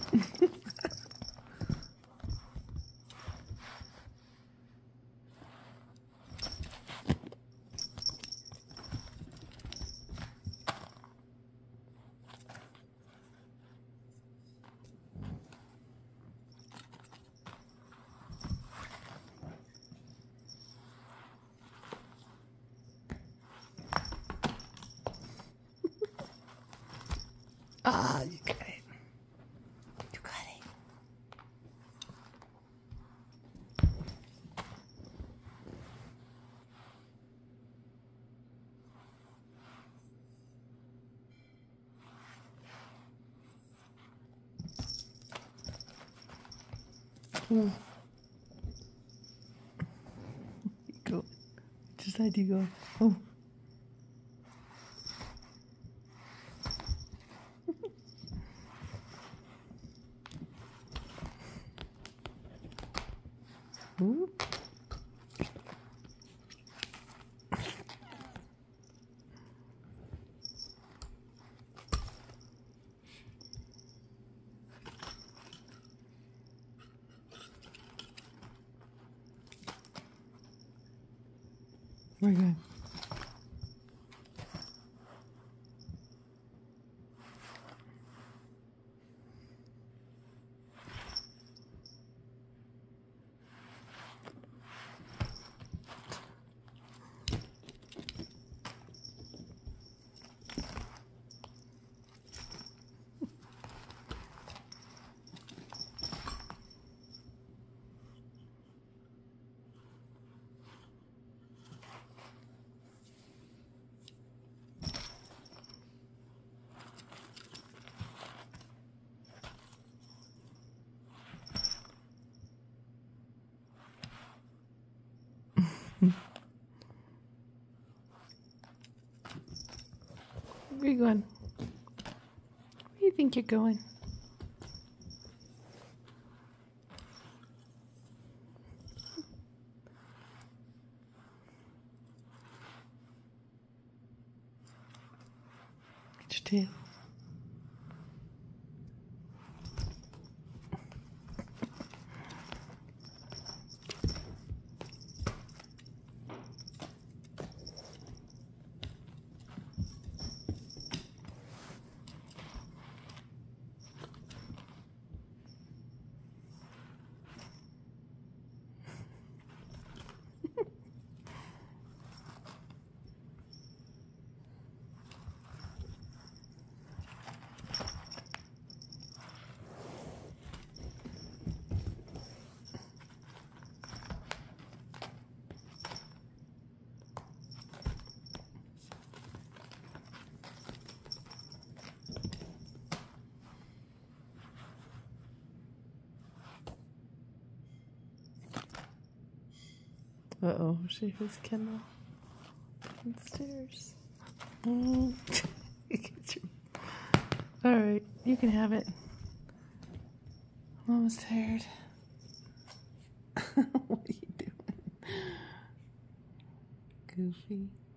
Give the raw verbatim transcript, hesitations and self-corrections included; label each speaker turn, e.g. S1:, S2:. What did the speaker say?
S1: Ah, you got it. You got it. Mm. Go. Which side do you go? Oh. Ooh. Where are you going? Where are you going? Where do you think you're going? Get your tail. Uh-oh, she has Kendall downstairs. Mm. Alright, you can have it. I'm almost tired. What are you doing? Goofy.